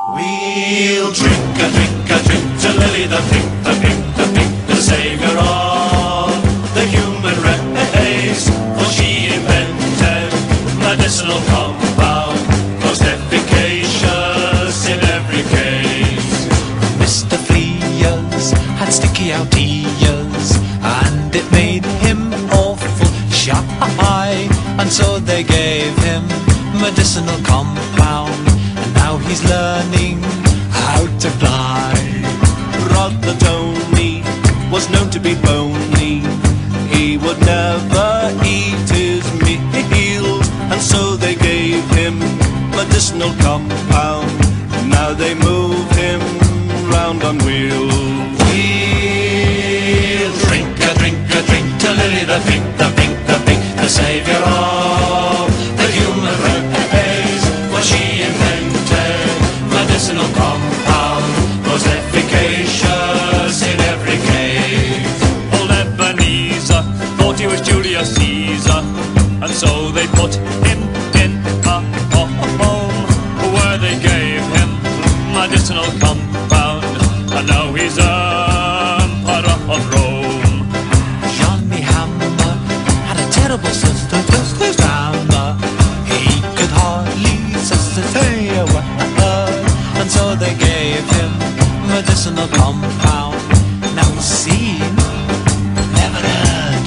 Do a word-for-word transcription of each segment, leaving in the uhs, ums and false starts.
We'll drink a drink a drink to Lily the pink, the pink, the pink, the saviour of the human race. For she invented medicinal compound, most efficacious in every case. Mister Fleas had sticky out ears, and it made him awful shy, and so they gave him medicinal compound, and now he's learning how to fly. Brother Tony was known to be bony. He would never eat his meals, and so they gave him medicinal compound. Now they move him round on wheels. We'll drink a drink a drink to Lily the pink, the pink, the pink, the saviour of the human race. For she invented medicinal compound, most efficacious in every case. Old Ebenezer thought he was Julius Caesar, and so they put him in a home where they gave him medicinal compound, and now he's Emperor of Rome. Johnny Hammer had a terrible sister, Twisted Hammer. He could hardly say a word, and so they gave him medicinal compound. Now he's seen, never heard.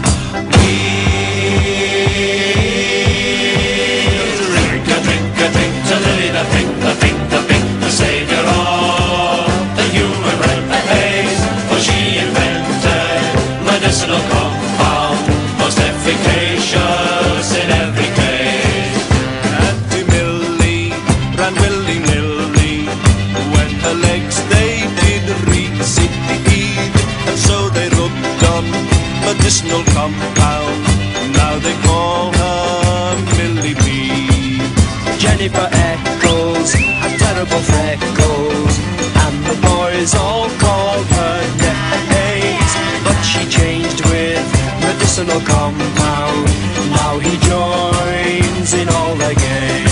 We'll drink a drink a drink to Lily the pink, the pink, the pink, the saviour of the human race. For she invented medicinal compound, most efficacious in every case. Auntie Millie ran willy-nilly when her legs they did recede, and so they rubbed on medicinal compound. Now they call her Millie Bee. Jennifer Eccles had terrible freckles, and the boys all called her names. But she changed with medicinal compound. Now he joins in all the games.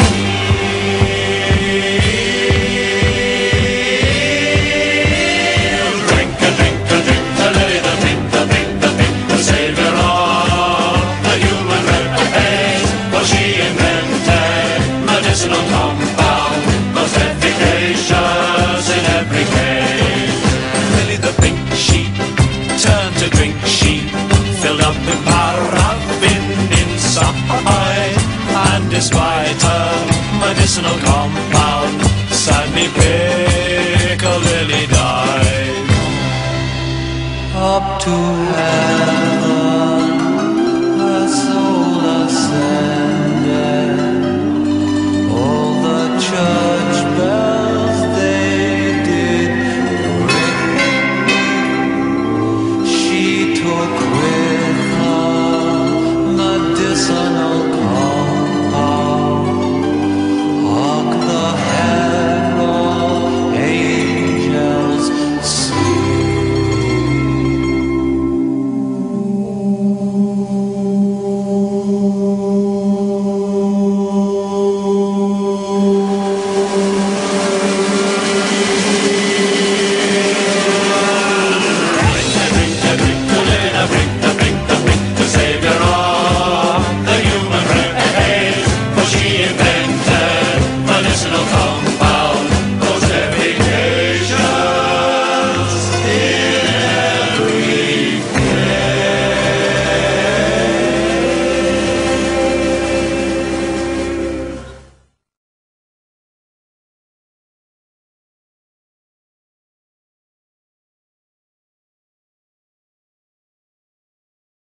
drink a drink a drink to Lily the pink, the pink, the pink, the saviour of the human race. For she invented medicinal compound, most efficacious in every case. Lily the pink, she turned to drink. She filled up with paraffin inside, and despite her medicinal compound, sadly Piccadilly died. Up to heaven.